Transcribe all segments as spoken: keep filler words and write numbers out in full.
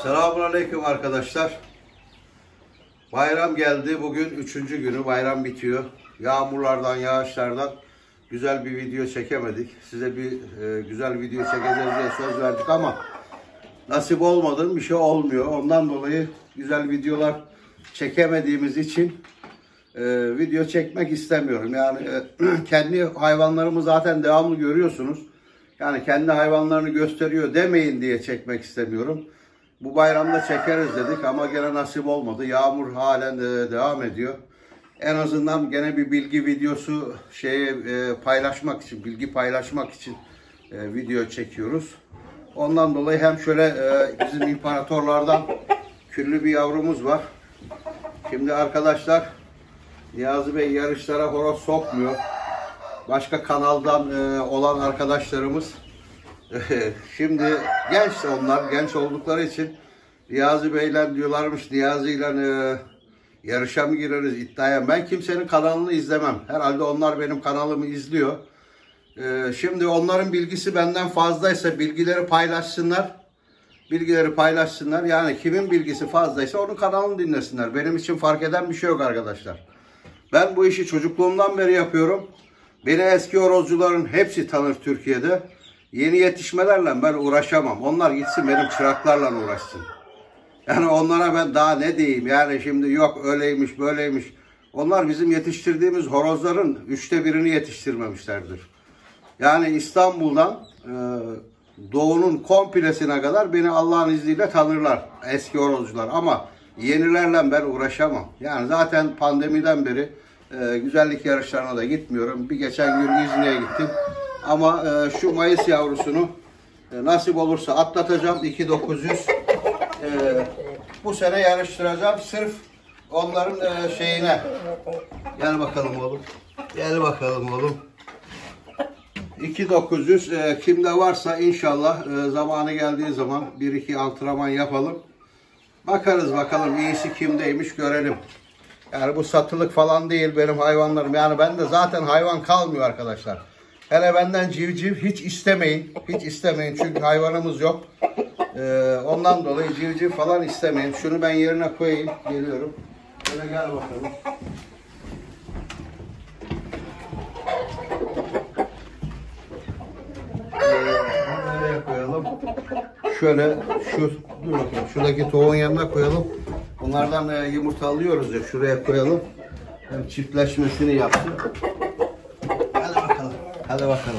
Selamünaleyküm arkadaşlar. Bayram geldi. Bugün üçüncü günü. Bayram bitiyor. Yağmurlardan, yağışlardan güzel bir video çekemedik. Size bir e, güzel video çekeceğiz diye söz verdik ama nasip olmadı. Bir şey olmuyor. Ondan dolayı güzel videolar çekemediğimiz için e, video çekmek istemiyorum. Yani e, kendi hayvanlarımı zaten devamlı görüyorsunuz. Yani kendi hayvanlarını gösteriyor demeyin diye çekmek istemiyorum. Bu bayramda çekeriz dedik ama gene nasip olmadı. Yağmur halen de devam ediyor. En azından gene bir bilgi videosu şeye e, paylaşmak için, bilgi paylaşmak için e, video çekiyoruz. Ondan dolayı hem şöyle e, bizim imparatorlardan küllü bir yavrumuz var. Şimdi arkadaşlar Niyazi Bey yarışlara horoz sokmuyor. Başka kanaldan e, olan arkadaşlarımız şimdi genç onlar, genç oldukları için Niyazi Bey'le diyorlarmış, Niyazi ile e, yarışa mı gireriz, iddiaya. Ben kimsenin kanalını izlemem. Herhalde onlar benim kanalımı izliyor. E, şimdi onların bilgisi benden fazlaysa bilgileri paylaşsınlar. Bilgileri paylaşsınlar. Yani kimin bilgisi fazlaysa onun kanalını dinlesinler. Benim için fark eden bir şey yok arkadaşlar. Ben bu işi çocukluğumdan beri yapıyorum. Beni eski horozcuların hepsi tanır Türkiye'de. Yeni yetişmelerle ben uğraşamam. Onlar gitsin benim çıraklarla uğraşsın. Yani onlara ben daha ne diyeyim? Yani şimdi yok öyleymiş böyleymiş. Onlar bizim yetiştirdiğimiz horozların üçte birini yetiştirmemişlerdir. Yani İstanbul'dan e, doğunun komplesine kadar beni Allah'ın izniyle tanırlar eski horozcular. Ama yenilerle ben uğraşamam. Yani zaten pandemiden beri e, güzellik yarışlarına da gitmiyorum. Bir geçen gün İzmir'e gittim. Ama e, şu Mayıs yavrusunu e, nasip olursa atlatacağım. iki bin dokuz yüz e, bu sene yarıştıracağım. Sırf onların e, şeyine. Gel bakalım oğlum. Gel bakalım oğlum. iki bin dokuz yüz e, kimde varsa inşallah e, zamanı geldiği zaman bir iki antrenman yapalım. Bakarız bakalım iyisi kimdeymiş görelim. Yani bu satılık falan değil benim hayvanlarım. Yani bende zaten hayvan kalmıyor arkadaşlar. Hele benden civciv hiç istemeyin. Hiç istemeyin çünkü hayvanımız yok. Ee, ondan dolayı civciv falan istemeyin. Şunu ben yerine koyayım. Geliyorum. Şöyle gel bakalım. Ee, nereye koyalım? Şöyle şu dur bakayım. Şuradaki tavuğun yanına koyalım. Bunlardan e, yumurta alıyoruz ya. Şuraya koyalım. Hem çiftleşmesini yapsın. Hadi bakalım. Hadi bakalım.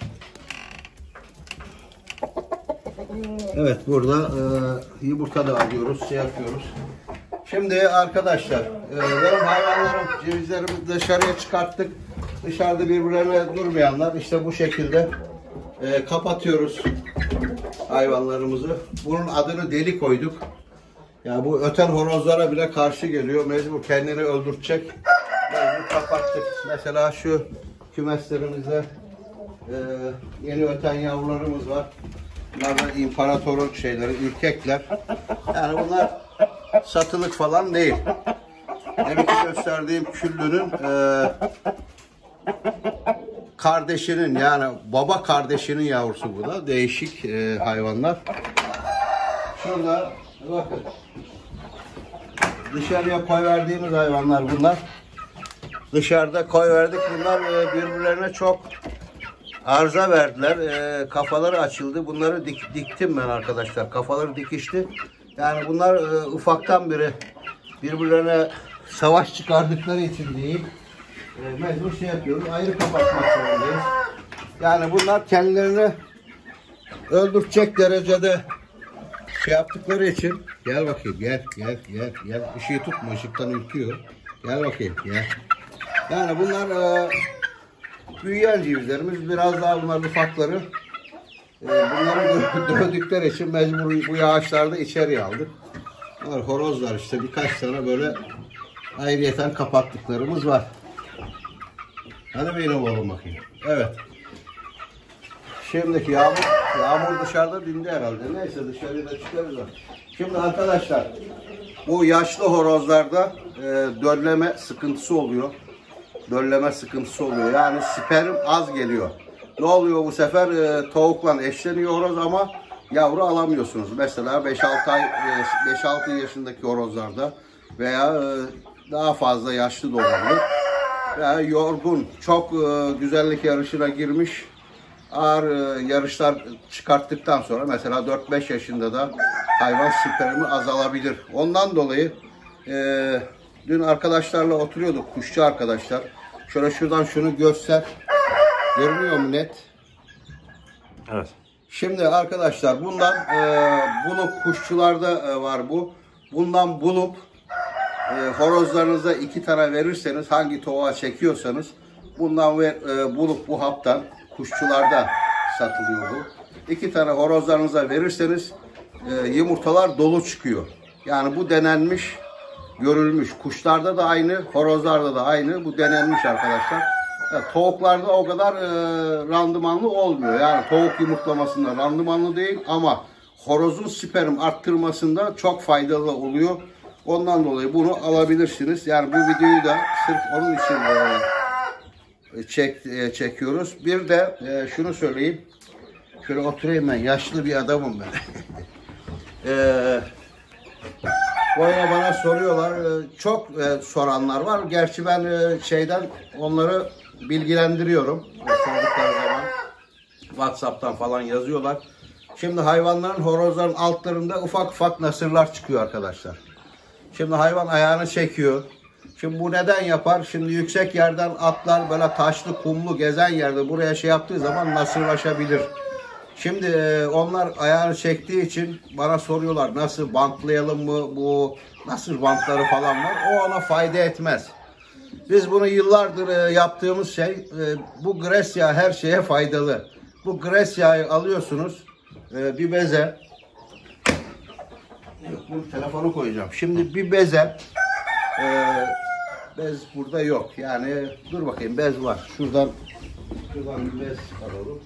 Evet burada e, yumurta da alıyoruz. Şey yapıyoruz. Şimdi arkadaşlar e, benim hayvanlarım, cevizlerimi dışarıya çıkarttık. Dışarıda birbirlerine durmayanlar işte bu şekilde e, kapatıyoruz hayvanlarımızı. Bunun adını deli koyduk. Ya bu öten horozlara bile karşı geliyor. Mecbur kendini öldürecek. Mecbur kapattık. Mesela şu kümeslerimizde e, yeni öten yavrularımız var. Bunlar da imparatorun şeyleri, ürkekler. Yani bunlar satılık falan değil. Deminki gösterdiğim küllünün e, kardeşinin yani baba kardeşinin yavrusu bu da. Değişik e, hayvanlar. Şurada bakın. Dışarıya koy verdiğimiz hayvanlar bunlar. Dışarıda koy verdik. Bunlar e, birbirlerine çok arıza verdiler. E, kafaları açıldı. Bunları dik, diktim ben arkadaşlar. Kafaları dikişti. Yani bunlar e, ufaktan beri birbirlerine savaş çıkardıkları için değil. E, mecbur şey yapıyoruz. Ayrı kapatmak zorundayız. Yani bunlar kendilerini öldürecek derecede şey yaptıkları için gel bakayım gel gel gel gel ışığı tutma ışıktan ürküyor. Gel bakayım gel. Yani bunlar e, büyüyen civizlerimiz biraz daha bunlar ufakları. E, bunları dövdükleri için mecbur bu yağışlarda içeriye aldık. Bunlar horozlar işte birkaç tane böyle ayrıyeten kapattıklarımız var. Hadi benim oğlum bakayım. Evet. Şimdiki yağmur, yağmur dışarıda dindi herhalde. Neyse dışarıya da çıkarız. Şimdi arkadaşlar bu yaşlı horozlarda e, dölleme sıkıntısı oluyor. Dölleme sıkıntısı oluyor. Yani sperm az geliyor. Ne oluyor bu sefer? E, tavukla eşleniyor horoz ama yavru alamıyorsunuz. Mesela beş altı ay, beş altı yaşındaki horozlarda veya daha fazla yaşlı da olabilir. Veya yorgun, çok güzellik yarışına girmiş, ağır yarışlar çıkarttıktan sonra mesela dört beş yaşında da hayvan spermi azalabilir. Ondan dolayı e, dün arkadaşlarla oturuyorduk, kuşçu arkadaşlar. Şöyle şuradan şunu göster. Görünüyor mu net? Evet. Şimdi arkadaşlar bundan e, bulup kuşçularda e, var bu. Bundan bulup e, horozlarınıza iki tane verirseniz, hangi tohuğa çekiyorsanız bundan ver, e, bulup bu haptan kuşçularda satılıyor bu. İki tane horozlarınıza verirseniz e, yumurtalar dolu çıkıyor. Yani bu denenmiş, görülmüş. Kuşlarda da aynı, horozlarda da aynı. Bu denenmiş arkadaşlar. Yani tavuklarda o kadar e, randımanlı olmuyor. Yani tavuk yumurtlamasında randımanlı değil ama horozun sperm arttırmasında çok faydalı oluyor. Ondan dolayı bunu alabilirsiniz. Yani bu videoyu da sırf onun için e, çek, e, çekiyoruz. Bir de e, şunu söyleyeyim. Şöyle oturayım ben. Yaşlı bir adamım ben. e, Böyle bana soruyorlar. Çok e, soranlar var. Gerçi ben e, şeyden onları bilgilendiriyorum. Sordukları zaman WhatsApp'tan falan yazıyorlar. Şimdi hayvanların, horozların altlarında ufak ufak nasırlar çıkıyor arkadaşlar. Şimdi hayvan ayağını çekiyor. Şimdi bu neden yapar? Şimdi yüksek yerden atlar, böyle taşlı, kumlu gezen yerde buraya şey yaptığı zaman nasırlaşabilir. Şimdi e, onlar ayağını çektiği için bana soruyorlar, nasıl bantlayalım mı, bu nasıl bantları falan var. O ona fayda etmez. Biz bunu yıllardır e, yaptığımız şey, e, bu gres yağı her şeye faydalı. Bu gres yağı alıyorsunuz e, bir beze. Yok, bu telefonu koyacağım. Şimdi bir beze, e, bez burada yok. Yani dur bakayım, bez var. Şuradan, şuradan bir bez alalım.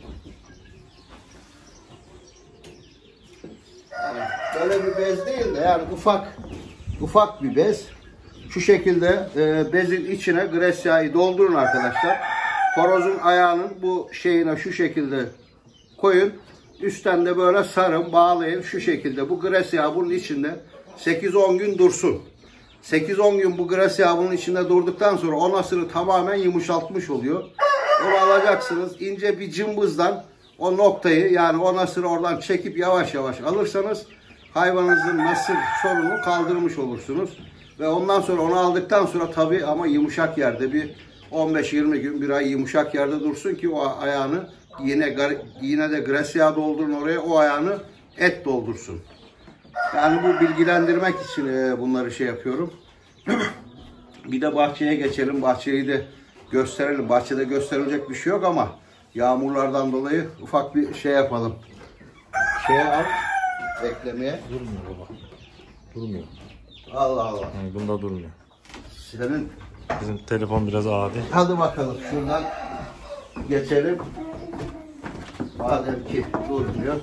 Böyle bir bez değil de yani ufak ufak bir bez. Şu şekilde e, bezin içine gres yağı doldurun arkadaşlar. Horozun ayağının bu şeyine şu şekilde koyun. Üstten de böyle sarın, bağlayın şu şekilde. Bu gres yağı bunun içinde sekiz on gün dursun. sekiz on gün bu gres yağı bunun içinde durduktan sonra o nasırı tamamen yumuşaltmış oluyor. Onu alacaksınız. İnce bir cımbızdan o noktayı, yani o nasırı oradan çekip yavaş yavaş alırsanız hayvanınızın nasır sorunu kaldırmış olursunuz. Ve ondan sonra onu aldıktan sonra tabii ama yumuşak yerde bir on beş yirmi gün, bir ay yumuşak yerde dursun ki o ayağını yine yine de gres yağı doldurun oraya, o ayağını et doldursun. Yani bu bilgilendirmek için bunları şey yapıyorum. Bir de bahçeye geçelim. Bahçeyi de gösterelim. Bahçede gösterilecek bir şey yok ama yağmurlardan dolayı ufak bir şey yapalım. Şeye al, eklemeye. Durmuyor baba. Durmuyor. Allah Allah. Yani bunda durmuyor. Senin... Bizim telefon biraz adi. Hadi bakalım şuradan geçelim. Madem ki durmuyor.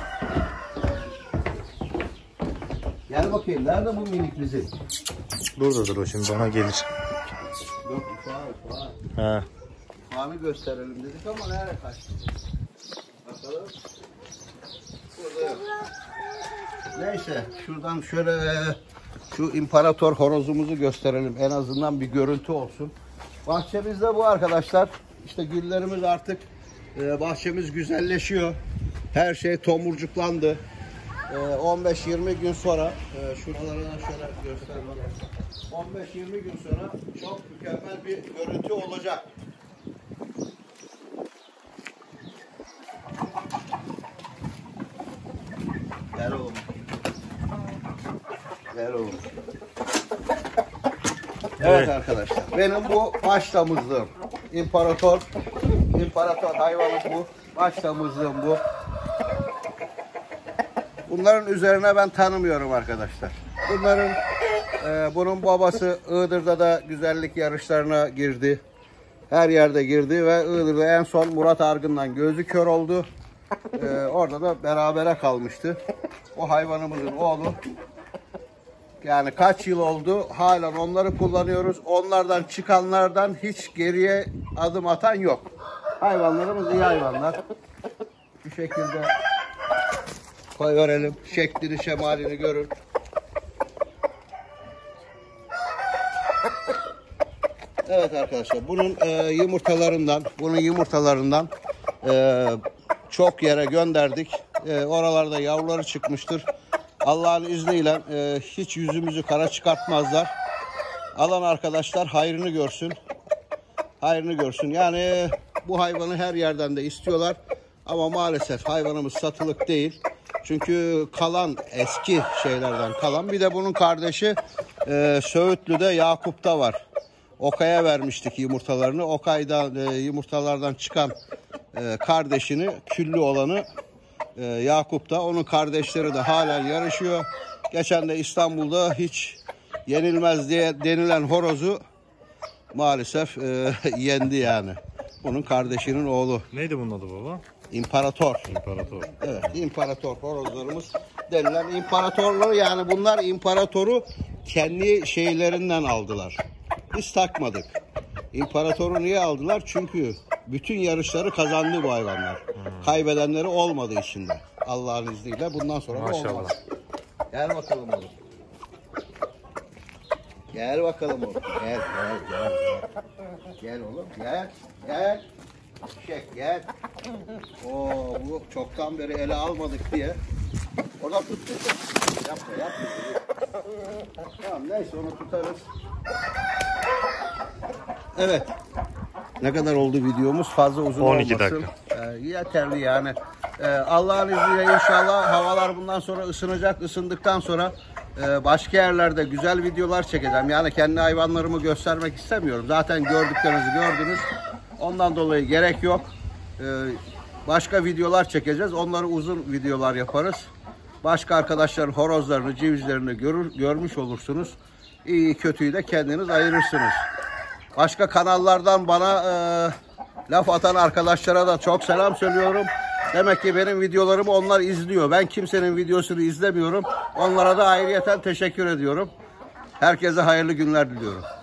Gel bakayım, nerede bu minik bizim? Buradadır o, şimdi bana gelir. Yok, ufağı, ufağı. He. Ufağını gösterelim dedik ama nereye kaçtı? Bakalım. Burada yok. Neyse, şuradan şöyle şu imparator horozumuzu gösterelim. En azından bir görüntü olsun. Bahçemizde bu arkadaşlar. İşte güllerimiz artık, bahçemiz güzelleşiyor. Her şey tomurcuklandı. on beş yirmi gün sonra şuralara da şöyle göster bana. on beş yirmi gün sonra çok mükemmel bir görüntü olacak. Gel oğlum. Gel oğlum. Evet, evet arkadaşlar. Benim bu baş damızlığım. İmparator. İmparator hayvanı bu. Baş damızlığım bu. Bunların üzerine ben tanımıyorum arkadaşlar. Bunların e, bunun babası Iğdır'da da güzellik yarışlarına girdi. Her yerde girdi ve Iğdır'da en son Murat Argın'dan gözü kör oldu. E, orada da berabere kalmıştı. O hayvanımızın oğlu. Yani kaç yıl oldu halen onları kullanıyoruz. Onlardan çıkanlardan hiç geriye adım atan yok. Hayvanlarımız iyi hayvanlar. Bu şekilde Koy verelim. Şeklini şemalini görün. Evet arkadaşlar, bunun e, yumurtalarından, bunun yumurtalarından e, çok yere gönderdik. E, oralarda yavruları çıkmıştır. Allah'ın izniyle e, hiç yüzümüzü kara çıkartmazlar. Alan arkadaşlar hayrını görsün. Hayrını görsün. Yani bu hayvanı her yerden de istiyorlar. Ama maalesef hayvanımız satılık değil. Çünkü kalan, eski şeylerden kalan. Bir de bunun kardeşi e, Söğütlü'de Yakup'ta var. Okay'a vermiştik yumurtalarını. Okay'da e, yumurtalardan çıkan e, kardeşini, küllü olanı e, Yakup'ta. Onun kardeşleri de halen yarışıyor. Geçen de İstanbul'da hiç yenilmez diye denilen horozu maalesef e, yendi yani. Bunun kardeşinin oğlu. Neydi bunun adı baba? İmparator. İmparator. Evet, imparator horozlarımız denilen imparatorluğu, yani bunlar imparatoru kendi şeylerinden aldılar. Biz takmadık. İmparatoru niye aldılar? Çünkü bütün yarışları kazandı bu hayvanlar. Hmm. Kaybedenleri olmadı içinde. Allah'ın izniyle bundan sonra da olmaz. Gel bakalım oğlum. Gel bakalım oğlum. Gel, gel, gel. Gel oğlum, gel, gel. Çek, gel. Oo, bu çoktan beri ele almadık diye. Oradan tut, tut, tut. Yapma, yapma. Tamam, neyse onu tutarız. Evet. Ne kadar oldu videomuz? Fazla uzun on iki olmasın. dakika. Ee, yeterli yani. Ee, Allah'ın izniyle inşallah havalar bundan sonra ısınacak. Isındıktan sonra e, başka yerlerde güzel videolar çekeceğim. Yani kendi hayvanlarımı göstermek istemiyorum. Zaten gördüklerinizi gördünüz. Ondan dolayı gerek yok. Ee, başka videolar çekeceğiz. Onları uzun videolar yaparız. Başka arkadaşların horozlarını, civcivlerini görür, görmüş olursunuz. İyi kötüyü de kendiniz ayırırsınız. Başka kanallardan bana e, laf atan arkadaşlara da çok selam söylüyorum. Demek ki benim videolarımı onlar izliyor. Ben kimsenin videosunu izlemiyorum. Onlara da ayrıyeten teşekkür ediyorum. Herkese hayırlı günler diliyorum.